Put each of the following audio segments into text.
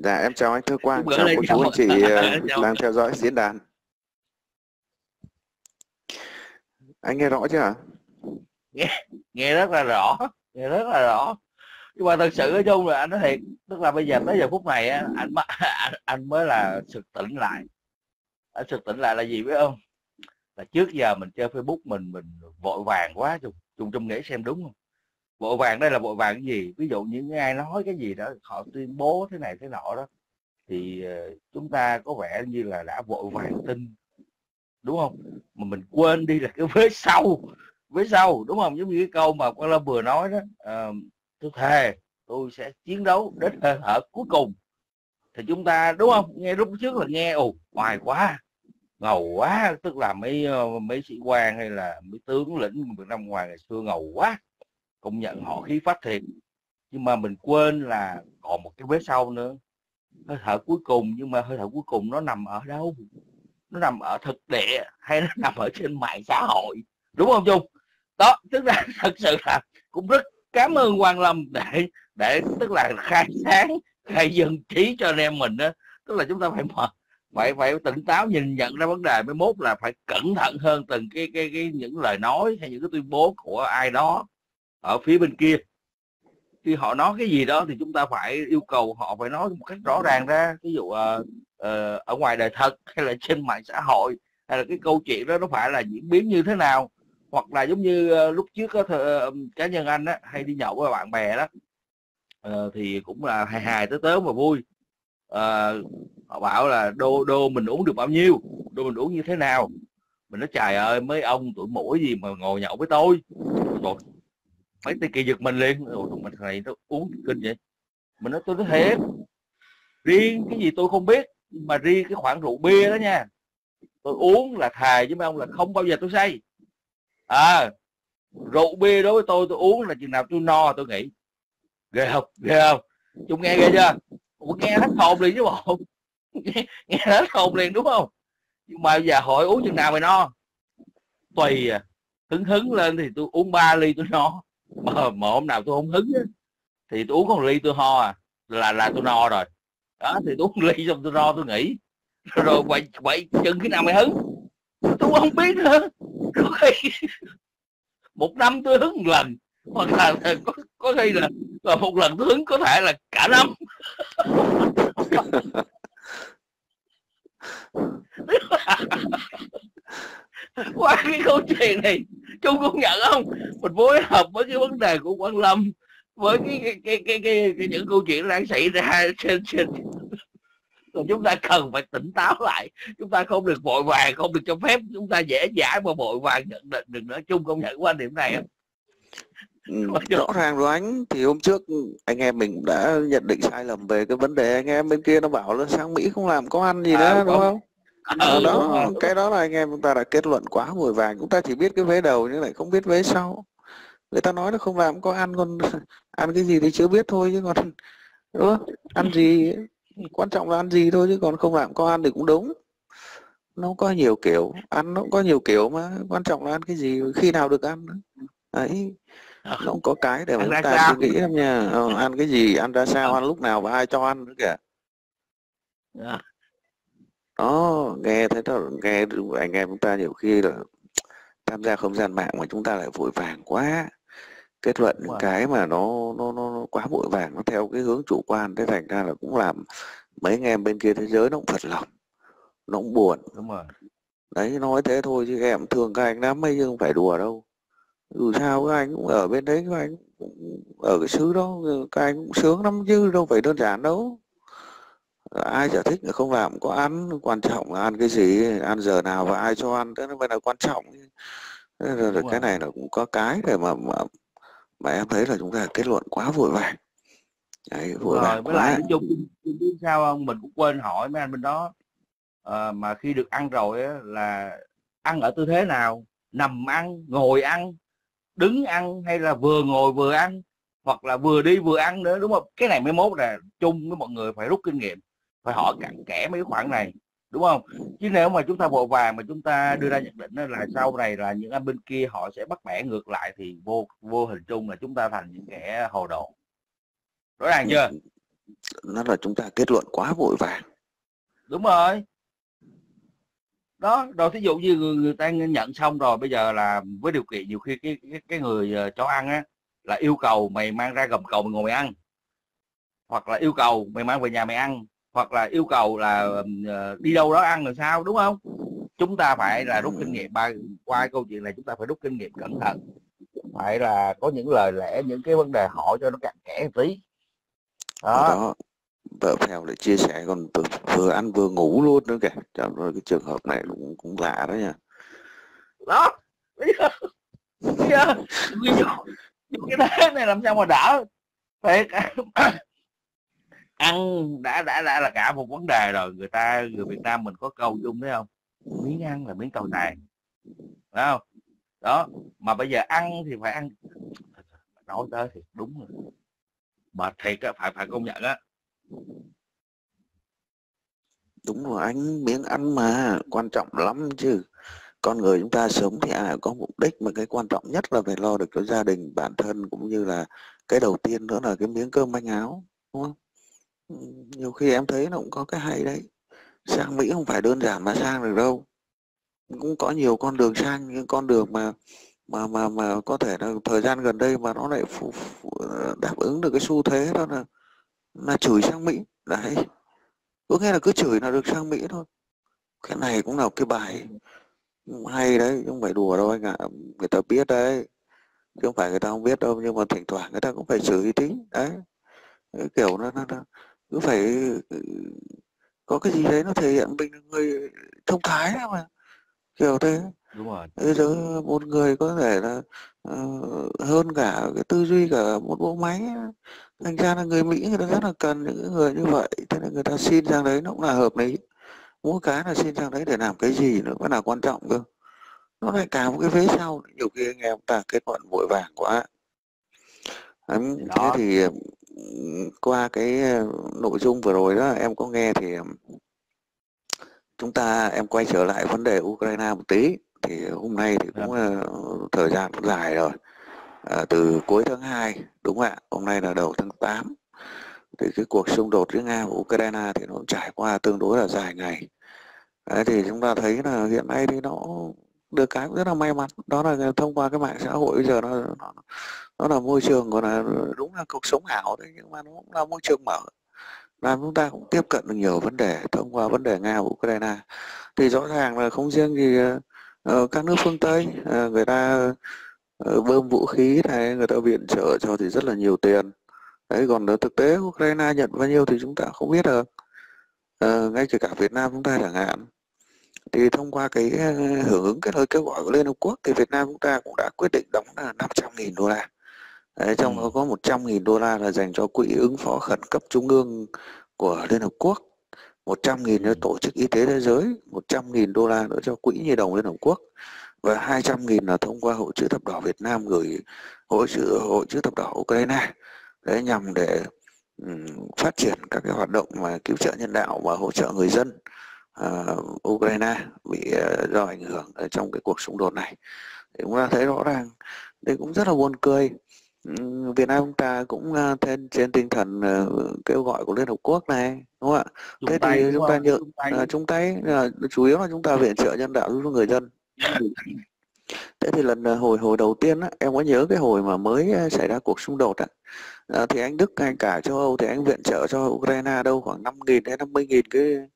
Dạ em chào anh Thơ Quang, Gửi chào lên cô chú anh chị chào. đang theo dõi diễn đàn. Anh nghe rõ chưa ạ? Nghe rất là rõ, nghe rất là rõ. Nhưng mà thật sự nói chung là anh nói thiệt, tức là bây giờ tới giờ phút này á, anh mới là sực tỉnh lại. Anh sực tỉnh lại là gì biết không? Là trước giờ mình chơi Facebook mình vội vàng quá, chung chung nghĩ xem đúng không? Vội vàng đây là vội vàng cái gì? Ví dụ những ai nói cái gì đó, họ tuyên bố thế này thế nọ đó, thì chúng ta có vẻ như là đã vội vàng tin, đúng không? Mà mình quên đi là cái vế sau, đúng không? Giống như cái câu mà Quang Lâm vừa nói đó, tôi thề tôi sẽ chiến đấu đến hơi thở cuối cùng. Thì chúng ta đúng không, nghe lúc trước là nghe oài quá, ngầu quá, tức là mấy sĩ quan hay là mấy tướng lĩnh Việt Nam ngoài ngày xưa ngầu quá, công nhận họ khí phách thiệt. Nhưng mà mình quên là còn một cái vế sau nữa, hơi thở cuối cùng. Nhưng mà hơi thở cuối cùng nó nằm ở đâu? Nó nằm ở thực địa hay nó nằm ở trên mạng xã hội, đúng không Trung? Đó, tức là thật sự là cũng rất cảm ơn Quang Lâm để tức là khai sáng, khai dân trí cho anh em mình đó. Tức là chúng ta phải tỉnh táo nhìn nhận ra vấn đề, mới mốt là phải cẩn thận hơn từng cái những lời nói hay những cái tuyên bố của ai đó ở phía bên kia. Khi họ nói cái gì đó thì chúng ta phải yêu cầu họ phải nói một cách rõ ràng ra. Ví dụ ở ngoài đời thật hay là trên mạng xã hội, hay là cái câu chuyện đó nó phải là diễn biến như thế nào. Hoặc là giống như lúc trước có cá nhân anh á, hay đi nhậu với bạn bè đó, thì cũng là hài hài tới mà vui. Họ bảo là đô mình uống được bao nhiêu, đô mình uống như thế nào. Mình nói trời ơi, mấy ông tuổi mũi gì mà ngồi nhậu với tôi. Rồi mấy tay kỳ giật mình liền, rồi mình này nó uống kinh vậy. Mình nói tôi nói thiệt, riêng cái gì tôi không biết, mà riêng cái khoản rượu bia đó nha, tôi uống là thề với mấy ông là không bao giờ tôi say. Rượu bia đối với tôi uống là chừng nào tôi no tôi nghỉ. Ghê không, ghê không? Chúng nghe ghê chưa? Nghe hết hồn liền chứ bộ. Nghe hết hồn liền đúng không? Nhưng mà giờ hỏi uống chừng nào mày no? Tùy à, hứng lên thì tôi uống 3 ly tôi no, mà hôm nào tôi không hứng á, thì tôi uống có 1 ly tôi ho là tôi no rồi. Đó, thì tôi uống 1 ly xong tôi no tôi nghỉ. Rồi quậy chừng khi nào mày hứng tôi không biết nữa. Có khi 1 năm tôi hứng 1 lần, hoặc là có khi là 1 lần tôi hứng có thể là cả năm. Qua cái câu chuyện này Trung cũng nhận không, mình phối hợp với cái vấn đề của Quang Lâm với cái những câu chuyện đang xảy ra trên rồi chúng ta cần phải tỉnh táo lại. Chúng ta không được vội vàng, không được cho phép chúng ta dễ dãi mà vội vàng nhận định được nữa. Chung công nhận quan điểm này không? Rõ ràng rồi anh, thì hôm trước anh em mình đã nhận định sai lầm về cái vấn đề anh em bên kia nó bảo là sang Mỹ không làm có ăn gì nữa, đúng không? Đó, cái đó là anh em chúng ta đã kết luận quá vội vàng. Chúng ta chỉ biết cái vế đầu nhưng lại không biết vế sau. Người ta nói nó không làm có ăn, còn ăn cái gì thì chưa biết thôi chứ còn, đúng không? Ăn gì quan trọng là ăn gì thôi, chứ còn không làm có ăn thì cũng đúng. Nó có nhiều kiểu ăn, nó cũng có nhiều kiểu mà quan trọng là ăn cái gì, khi nào được ăn nữa. Đấy, nó cũng có cái để mà chúng ta suy nghĩ lắm nha. Ăn cái gì, ăn ra sao, ăn lúc nào và ai cho ăn nữa kìa. Đó, nghe thấy đó, nghe anh em chúng ta nhiều khi là tham gia không gian mạng mà chúng ta lại vội vàng quá, kết luận những cái mà nó quá vội vàng, nó theo cái hướng chủ quan, thế thành ra là cũng làm mấy anh em bên kia thế giới nó cũng phật lòng, nó cũng buồn. Đúng rồi. Đấy, nói thế thôi chứ em thương các anh lắm ấy, chứ không phải đùa đâu. Dù sao các anh cũng ở bên đấy, các anh cũng ở cái xứ đó, các anh cũng sướng lắm chứ đâu phải đơn giản đâu. Ai chả thích không làm có ăn, quan trọng là ăn cái gì, ăn giờ nào và ai cho ăn, thế nó mới là quan trọng. Rồi cái này là cũng có cái để mà em thấy là chúng ta kết luận quá vội vàng. Đấy, vội vàng với quá. lại nói chung biết sao không, mình cũng quên hỏi mấy anh bên đó, mà khi được ăn rồi á, là ăn ở tư thế nào, nằm ăn, ngồi ăn, đứng ăn, hay là vừa ngồi vừa ăn, hoặc là vừa đi vừa ăn nữa, đúng không? Cái này mới mốt là chung với mọi người phải rút kinh nghiệm, phải hỏi cặn kẽ mấy cái khoản này, đúng không? Chứ nếu mà chúng ta vội vàng mà chúng ta đưa ra nhận định đó là sau này là những anh bên kia họ sẽ bắt bẻ ngược lại, thì vô hình chung là chúng ta thành những kẻ hồ đồ. Rõ ràng chưa? Nó là chúng ta kết luận quá vội vàng. Đúng rồi. Đó, rồi thí dụ như người ta nhận xong rồi, bây giờ là với điều kiện nhiều khi cái người cho ăn á là yêu cầu mày mang ra gầm cầu mày ngồi mày ăn, hoặc là yêu cầu mày mang về nhà mày ăn, hoặc là yêu cầu là đi đâu đó ăn rồi sao, đúng không? Chúng ta phải là rút kinh nghiệm qua câu chuyện này, chúng ta phải rút kinh nghiệm cẩn thận, phải là có những lời lẽ, những cái vấn đề hỏi cho nó cặn kẽ một tí. Ở Đó. đó vợ Phèo lại chia sẻ còn vừa ăn vừa ngủ luôn nữa kìa. Rồi cái trường hợp này cũng lạ đó nha. Đó, bây giờ dùng cái thế này làm sao mà đỡ. Thiệt. Ăn đã là cả một vấn đề rồi. Người Việt Nam mình có câu chung đấy không, miếng ăn là miếng tồi tàn, phải không? Đó, mà bây giờ ăn thì phải ăn, nói tới thì đúng rồi, mệt thiệt á, phải công nhận á. Đúng rồi anh, miếng ăn mà quan trọng lắm chứ. Con người chúng ta sống thì ai cũng có mục đích, mà cái quan trọng nhất là phải lo được cho gia đình bản thân, cũng như là cái đầu tiên nữa là cái miếng cơm manh áo, đúng không? Ừ, nhiều khi em thấy nó cũng có cái hay đấy. Sang Mỹ không phải đơn giản mà sang được đâu, cũng có nhiều con đường sang, những con đường mà có thể là thời gian gần đây mà nó lại đáp ứng được cái xu thế đó là chửi sang Mỹ đấy. Có nghĩa là cứ chửi là được sang Mỹ thôi. Cái này cũng là cái bài hay đấy, chứ không phải đùa đâu anh ạ. Người ta biết đấy, chứ không phải người ta không biết đâu, nhưng mà thỉnh thoảng người ta cũng phải xử tí đấy. Cái kiểu nó cứ phải ừ, có cái gì đấy nó thể hiện mình là người thông thái mà, kiểu thế. Đúng rồi. Bây giờ một người có thể là ờ, hơn cả cái tư duy cả một bộ máy, thành ra là người Mỹ người ta rất là cần những người như vậy, thế nên người ta xin sang đấy nó cũng là hợp lý. Mỗi cái là xin sang đấy để làm cái gì nữa mới là quan trọng cơ, nó lại cả một cái vế sau. Nhiều khi anh em ta kết luận vội vàng quá. Thì Thế đó. thì qua cái nội dung vừa rồi đó em có nghe thì em quay trở lại vấn đề Ukraine một tí. Thì hôm nay thì cũng thời gian cũng dài rồi, từ cuối tháng 2 đúng không ạ, hôm nay là đầu tháng 8, thì cái cuộc xung đột giữa Nga và Ukraine thì nó cũng trải qua tương đối là dài ngày. Đấy, thì chúng ta thấy là hiện nay thì nó được cái cũng rất là may mắn, đó là thông qua cái mạng xã hội bây giờ nó là môi trường, gọi là đúng là cuộc sống ảo đấy, nhưng mà nó cũng là môi trường mở, làm chúng ta cũng tiếp cận được nhiều vấn đề thông qua vấn đề Nga và Ukraine. Thì rõ ràng là không riêng gì các nước phương Tây, người ta bơm vũ khí này, người ta viện trợ cho thì rất là nhiều tiền đấy, còn thực tế Ukraine nhận bao nhiêu thì chúng ta không biết được. Ngay kể cả Việt Nam chúng ta chẳng hạn, thì thông qua cái hưởng ứng cái lời kêu gọi của Liên Hợp Quốc thì Việt Nam chúng ta cũng đã quyết định đóng là 500.000 đô la. Đấy, trong đó có 100.000 đô la là dành cho quỹ ứng phó khẩn cấp trung ương của Liên Hợp Quốc, 100.000 cho Tổ chức Y tế Thế giới, 100.000 đô la nữa cho Quỹ Nhi đồng Liên Hợp Quốc, và 200.000 là thông qua Hội chữ thập đỏ Việt Nam gửi Hội chữ thập đỏ Ukraine, đấy nhằm để phát triển các cái hoạt động mà cứu trợ nhân đạo và hỗ trợ người dân Ukraine bị do ảnh hưởng ở trong cái cuộc xung đột này. Thì chúng ta thấy rõ ràng đây cũng rất là buồn cười. Việt Nam chúng ta cũng trên tinh thần kêu gọi của Liên Hợp Quốc này, đúng không ạ? Thế thì chúng ta chung tay, chủ yếu là chúng ta viện trợ nhân đạo giúp người dân. Thế thì hồi đầu tiên á, em có nhớ cái hồi mà mới xảy ra cuộc xung đột á, thì anh Đức hay cả châu Âu thì anh viện trợ cho Ukraine đâu khoảng 5.000 đến 50.000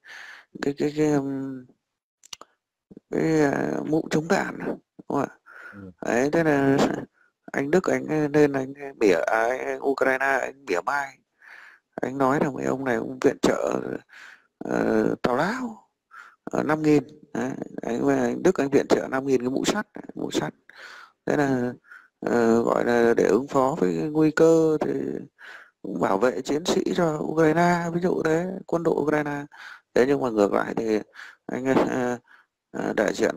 cái mũ chống đạn, đúng không ạ? Đấy, thế là anh Đức anh lên anh Ukraine anh mỉa mai, anh nói là mấy ông này cũng viện trợ tào lao 5.000. Anh Đức anh viện trợ 5.000 cái mũ sắt. Thế là gọi là để ứng phó với nguy cơ thì cũng bảo vệ chiến sĩ cho Ukraine, ví dụ thế, quân đội Ukraine. Thế nhưng mà ngược lại thì anh đại diện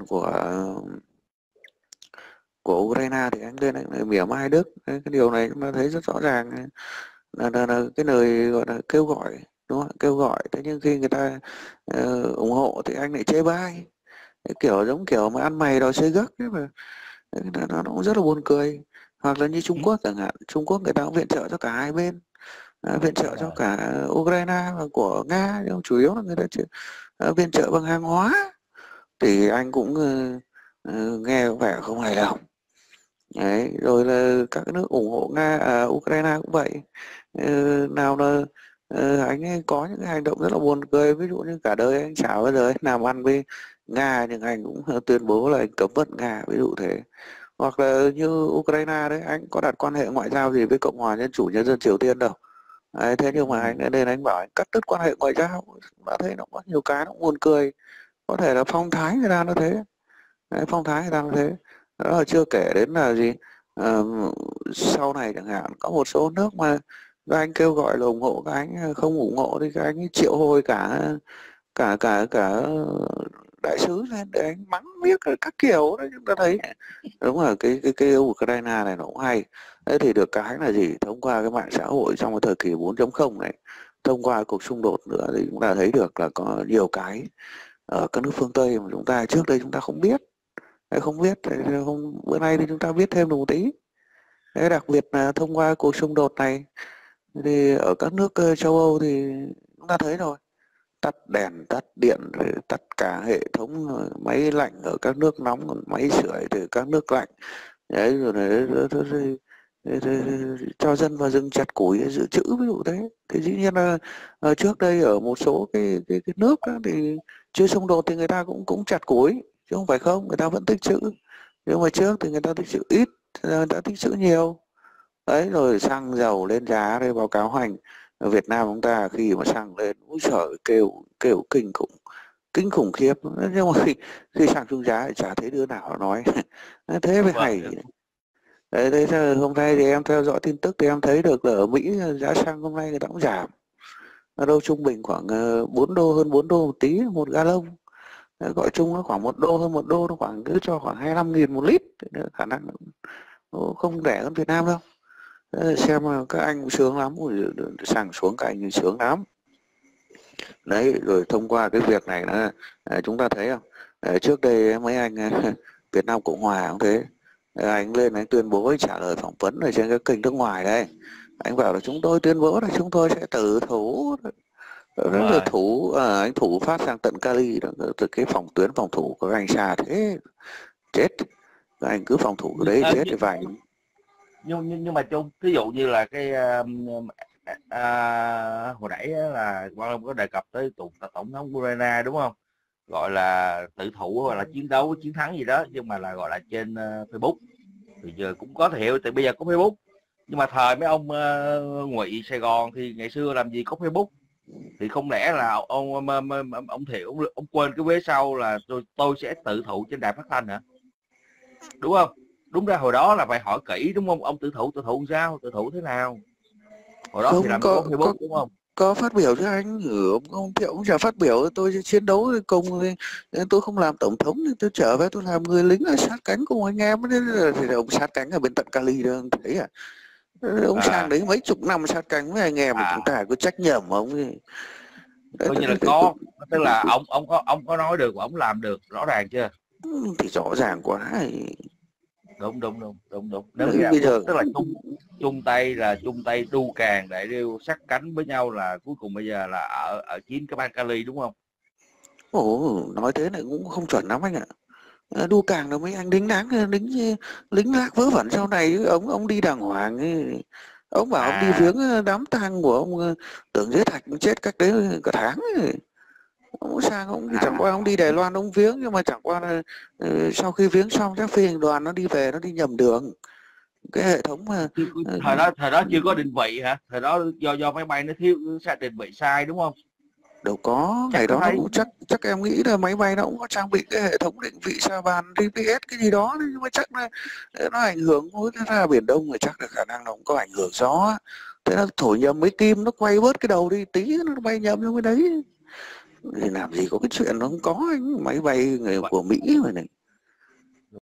của Ukraine thì anh lên anh lại mỉa mai Đức. Cái điều này chúng ta thấy rất rõ ràng là cái lời gọi là kêu gọi, đúng không? Kêu gọi, thế nhưng khi người ta ủng hộ thì anh lại chê bai, cái kiểu giống kiểu mà ăn mày đòi xây gấc ấy mà. Nó cũng rất là buồn cười. Hoặc là như Trung Quốc chẳng hạn, Trung Quốc người ta cũng viện trợ cho cả hai bên, viện trợ đúng cho rồi. cả Ukraine và của Nga, nhưng chủ yếu là người ta viện trợ bằng hàng hóa. Thì anh cũng nghe có vẻ không hài lòng. Đấy, rồi là các nước ủng hộ Ukraine cũng vậy. Nào là anh ấy có những cái hành động rất là buồn cười, ví dụ như cả đời anh chả bao giờ anh làm ăn với Nga, nhưng anh cũng tuyên bố là anh cấm vận Nga, ví dụ thế. Hoặc là như Ukraine đấy, anh có đặt quan hệ ngoại giao gì với Cộng hòa Dân chủ Nhân dân Triều Tiên đâu. Đấy, thế nhưng mà anh nên anh bảo anh cắt đứt quan hệ ngoại giao, đã thấy nó có nhiều cái nó buồn cười. Có thể là phong thái người ta nó thế. Đấy, phong thái người ta nó thế. Đó là chưa kể đến là gì. Ờ, Sau này chẳng hạn có một số nước mà các anh kêu gọi là ủng hộ, các anh không ủng hộ thì các anh triệu hồi cả cả cả cả đại sứ lên để anh mắng miết các kiểu đấy. Chúng ta thấy đúng là cái Ukraine này nó cũng hay. Thế thì được cái là gì, thông qua cái mạng xã hội trong cái thời kỳ 4.0 này, thông qua cuộc xung đột nữa, thì chúng ta thấy được là có nhiều cái ở các nước phương Tây mà chúng ta trước đây chúng ta không biết. Đấy, không biết thì bữa nay thì chúng ta biết thêm được một tí. Đấy, đặc biệt là thông qua cuộc xung đột này thì ở các nước châu Âu thì chúng ta thấy rồi, tắt đèn tắt điện rồi tắt cả hệ thống máy lạnh ở các nước nóng, máy sưởi từ các nước lạnh. Đấy, rồi cho dân vào rừng chặt củi để dự trữ, ví dụ thế. Thì dĩ nhiên là trước đây ở một số cái nước đó, thì chưa xung đột thì người ta cũng cũng chặt củi chứ không phải không, người ta vẫn tích trữ. Nhưng mà trước thì người ta tích trữ ít, người ta tích trữ nhiều. Đấy, rồi xăng dầu lên giá đây, báo cáo hành ở Việt Nam chúng ta khi mà xăng lên úi giời, kêu kêu kinh khủng khiếp. Nhưng mà khi xăng xuống giá thì chả thấy đứa nào nói thế mới hay. Vâng. Đấy, thế hôm nay thì em theo dõi tin tức thì em thấy được là ở Mỹ giá xăng hôm nay người ta cũng giảm, ở đâu trung bình khoảng 4 đô, hơn 4 đô một tí một gallon. Đấy, gọi chung nó khoảng 1 đô, hơn 1 đô, nó khoảng cứ cho khoảng 25.000 một lít. Khả năng nó không rẻ hơn Việt Nam đâu. Xem mà các anh cũng sướng lắm, xăng xuống các anh sướng lắm. Đấy, rồi thông qua cái việc này là chúng ta thấy không, trước đây mấy anh Việt Nam Cộng Hòa cũng thế. Anh lên anh tuyên bố, anh trả lời phỏng vấn ở trên cái kênh nước ngoài đây, anh bảo là chúng tôi tuyên bố là chúng tôi sẽ tự thủ. Đúng Rất là rồi. thủ, anh thủ phát sang tận Cali đó, từ cái tuyến phòng thủ của anh xa thế, chết. Các anh cứ phòng thủ ở đấy chết thì phải. Nhưng mà chung ví dụ như là cái hồi nãy á là Quang Long có đề cập tới tổng thống Ukraine đúng không, gọi là tự thủ hoặc là chiến đấu chiến thắng gì đó, nhưng mà là gọi là trên Facebook. Thì giờ cũng có thể hiểu, tại bây giờ có Facebook, nhưng mà thời mấy ông Ngụy Sài Gòn thì ngày xưa làm gì có Facebook. Thì không lẽ là ông Thiệu ông quên cái vế sau là tôi sẽ tự thụ trên đài phát thanh hả, đúng không? Đúng ra hồi đó là phải hỏi kỹ đúng không, ông tự thụ sao, tự thụ thế nào, hồi đó thì Không làm gì có Facebook đúng không? có phát biểu chứ anh, ông Thiệu cũng chả phát biểu tôi chiến đấu cùng, tôi không làm tổng thống thì tôi trở về tôi làm người lính ở sát cánh cùng anh em. Thì ông sát cánh ở bên tận Cali đó, ông thấy à? Ông sang À, đấy mấy chục năm sát cánh với anh em mà chúng ta cứ trách nhầm ông ấy. Đấy, coi như là có, tức là ông có nói được và ông làm được, rõ ràng chưa? thì rõ ràng quá. Đúng đúng đúng đúng đúng, nếu như Bây giờ tức là chung tay đu càng để đều sát cánh với nhau, là cuối cùng bây giờ là ở chiến cái bang Cali đúng không? nói thế này cũng không chuẩn lắm anh ạ. Đu càng là mấy anh lính đáng, lính gác vớ vẩn sau này, ông đi đàng hoàng ấy. Ông bảo ông đi À, viếng đám tang của ông Tưởng Giới Thạch chết cách đấy cả tháng ấy. Ông sang ông chẳng qua ông đi Đài Loan ông viếng, nhưng mà chẳng qua là sau khi viếng xong các phi hành đoàn nó đi về nó đi nhầm đường. Cái hệ thống mà thời đó chưa có định vị hả, thời đó do máy bay nó thiếu định vị sai đúng không? đâu có, Chắc ngày có đó nó thấy. cũng chắc em nghĩ là máy bay nó cũng có trang bị cái hệ thống định vị sa bàn GPS cái gì đó, nhưng mà chắc là nó ảnh hưởng với cái ra Biển Đông, thì chắc là khả năng nó cũng có ảnh hưởng gió. Thế nó thổi nhầm mấy kim, nó quay bớt cái đầu đi tí nó bay nhầm trong cái đấy. Thì làm gì có cái chuyện nó không có anh, máy bay người của Mỹ mà này.